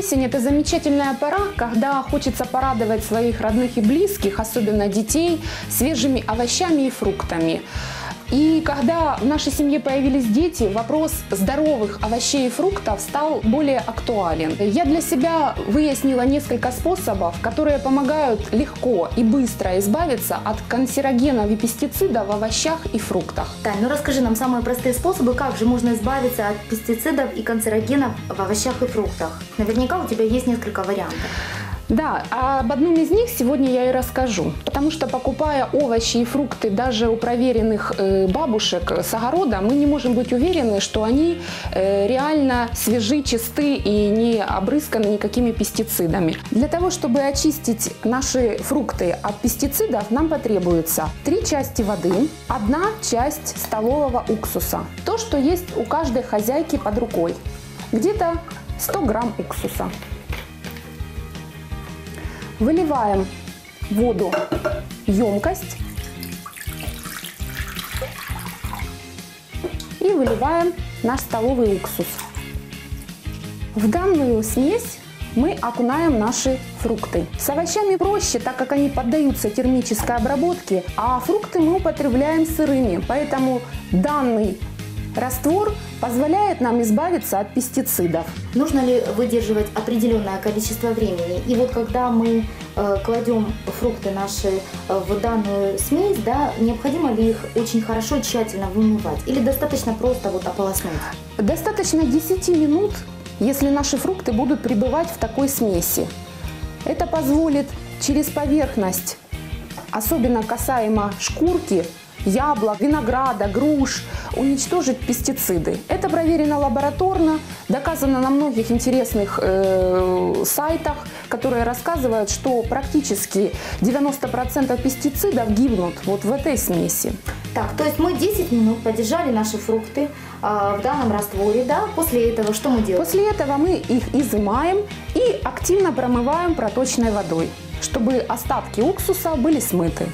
Осень – это замечательная пора, когда хочется порадовать своих родных и близких, особенно детей, свежими овощами и фруктами. И когда в нашей семье появились дети, вопрос здоровых овощей и фруктов стал более актуален. Я для себя выяснила несколько способов, которые помогают легко и быстро избавиться от канцерогенов и пестицидов в овощах и фруктах. Тань, ну расскажи нам самые простые способы, как же можно избавиться от пестицидов и канцерогенов в овощах и фруктах. Наверняка у тебя есть несколько вариантов. Да, об одном из них сегодня я и расскажу. Потому что, покупая овощи и фрукты даже у проверенных бабушек с огорода, мы не можем быть уверены, что они реально свежи, чисты и не обрызганы никакими пестицидами. Для того, чтобы очистить наши фрукты от пестицидов, нам потребуется 3 части воды, 1 часть столового уксуса. То, что есть у каждой хозяйки под рукой. Где-то 100 грамм уксуса. Выливаем воду в емкость и выливаем наш столовый уксус. В данную смесь мы окунаем наши фрукты. С овощами проще, так как они поддаются термической обработке, а фрукты мы употребляем сырыми, поэтому данный раствор позволяет нам избавиться от пестицидов. Нужно ли выдерживать определенное количество времени? И вот когда мы кладем фрукты наши в данную смесь, да, необходимо ли их очень хорошо, тщательно вымывать? Или достаточно просто вот ополоснуть? Достаточно 10 минут, если наши фрукты будут пребывать в такой смеси. Это позволит через поверхность, особенно касаемо шкурки, яблок, винограда, груш, уничтожить пестициды. Это проверено лабораторно, доказано на многих интересных сайтах, которые рассказывают, что практически 90% пестицидов гибнут вот в этой смеси. Так, то есть мы 10 минут подержали наши фрукты в данном растворе, да? После этого что мы делаем? После этого мы их изымаем и активно промываем проточной водой, чтобы остатки уксуса были смыты.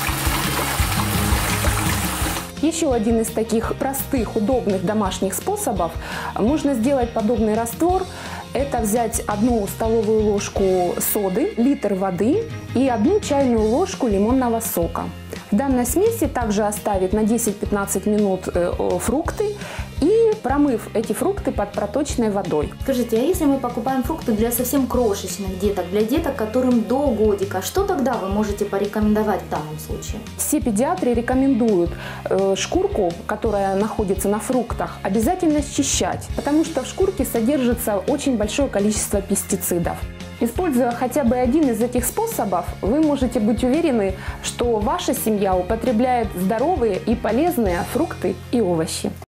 Еще один из таких простых, удобных домашних способов. Можно сделать подобный раствор. Это взять 1 столовую ложку соды, литр воды и 1 чайную ложку лимонного сока. В данной смеси также оставить на 10-15 минут фрукты и промыв эти фрукты под проточной водой. Скажите, а если мы покупаем фрукты для совсем крошечных деток, для деток, которым до годика, что тогда вы можете порекомендовать в данном случае? Все педиатры рекомендуют шкурку, которая находится на фруктах, обязательно счищать, потому что в шкурке содержится очень большое количество пестицидов. Используя хотя бы один из этих способов, вы можете быть уверены, что ваша семья употребляет здоровые и полезные фрукты и овощи.